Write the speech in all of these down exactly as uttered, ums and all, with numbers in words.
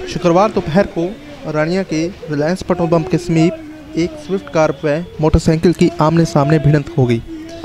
शुक्रवार दोपहर को रानिया के रिलायंस पेट्रोल पंप के समीप एक स्विफ्ट कार व मोटरसाइकिल की आमने सामने भिड़ंत हो गई।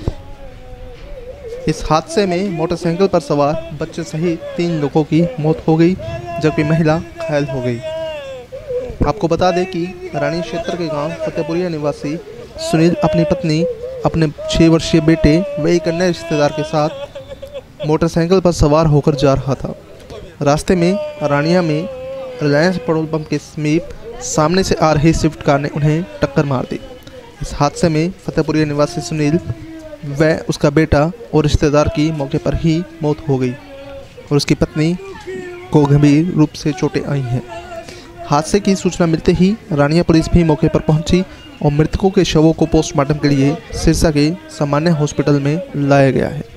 इस हादसे में मोटरसाइकिल पर सवार बच्चे सहित तीन लोगों की मौत हो गई, जबकि महिला घायल हो गई। आपको बता दें कि रानी क्षेत्र के गांव फतेहपुरिया निवासी सुनील अपनी पत्नी, अपने छः वर्षीय बेटे व एक अन्य रिश्तेदार के साथ मोटरसाइकिल पर सवार होकर जा रहा था। रास्ते में रानिया में रिलायंस पेट्रोल पंप के समीप सामने से आ रही स्विफ्ट कार ने उन्हें टक्कर मार दी। इस हादसे में फतेहपुरिया निवासी सुनील व उसका बेटा और रिश्तेदार की मौके पर ही मौत हो गई और उसकी पत्नी को गंभीर रूप से चोटें आई हैं। हादसे की सूचना मिलते ही रानिया पुलिस भी मौके पर पहुंची और मृतकों के शवों को पोस्टमार्टम के लिए सिरसा के सामान्य हॉस्पिटल में लाया गया है।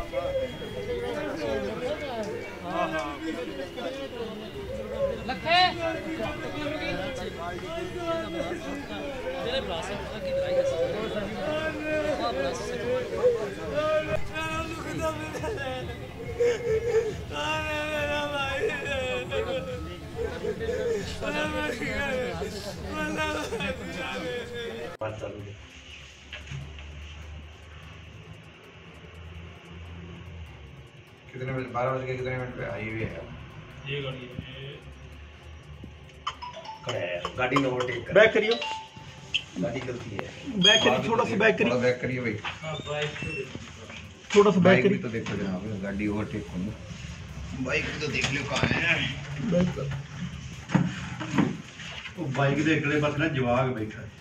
कितने बजे? बारह बज के कितने मिनट पे आई हुई है ये गाड़ी है? गाड़ी में ओवरटेक कर, बैक करियो, गाड़ी गलती है, बैक करिए, थोड़ा सा बैक करिए, थोड़ा बैक करिए भाई, थोड़ा सा बैक करिए। तो देखो जनाब, गाड़ी ओवरटेक होनी, बाइक भी तो देख लो कहाँ है। वो बाइक दे अगले पास ना जवाग बैठा है,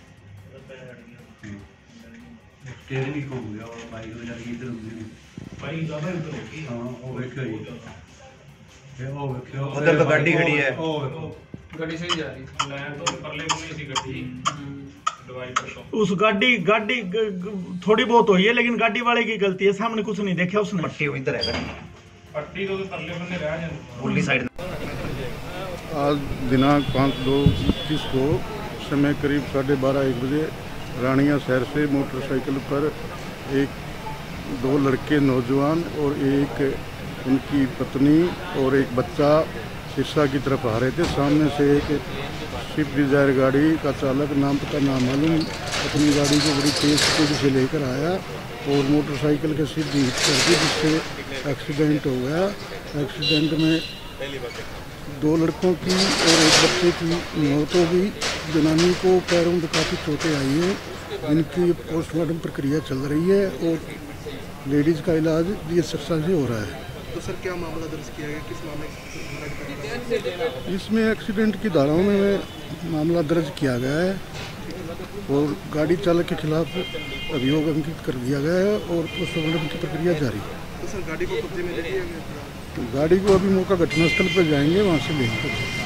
स्टीयरिंग ही खो गया और बाइक तो जाके इधर उधर बाइक ज्यादा इधर हो गई। हाँ वो देखो ये ये वो देखो उधर तो गाड़ी खड़ी है, ओ गाड़ी सही जा रही है, लैंड तो परले में सी गाड़ी डिवाइडर तो उस गाड़ी गाड़ी ग- ग- थोड़ी बहुत हुई है, लेकिन गाड़ी वाले की गलती है, सामने कुछ नहीं देखा उसने। पट्टी इधर है, पट्टी तो परले बंदे रह जाते उल्ली साइड। आज दिनांक पाँच दो इक्कीस को समय करीब साढ़े बारह एक बजे रानिया शहर से मोटरसाइकिल पर एक दो लड़के नौजवान और एक उनकी पत्नी और एक बच्चा सिरसा की तरफ आ रहे थे। सामने से एक स्विफ्ट डिजायर गाड़ी का चालक, नाम पता नाम मालूम, अपनी गाड़ी को बड़ी तेज स्पीड से लेकर आया और मोटरसाइकिल के सीधे हिट कर दी, जिससे एक्सीडेंट हो गया। एक्सीडेंट में दो लड़कों की और एक बच्चे की मौत हो गई। जनानी को पैरों में काफ़ी चोटें आई है, जिनकी पोस्टमार्टम प्रक्रिया चल रही है और लेडीज़ का इलाज ये सिरसा से हो रहा है। तो सर क्या मामला दर्ज किया गया, किस मामले? इसमें एक्सीडेंट की धाराओं में मामला दर्ज किया गया है और गाड़ी चालक के खिलाफ अभियोग अंकित कर दिया गया है और पोस्टमार्टम की प्रक्रिया जारी है। तो सर गाड़ी को कब्जे में ले लिया गया? गाड़ी को अभी मौका घटनास्थल पर जाएंगे, वहाँ से लेंगे।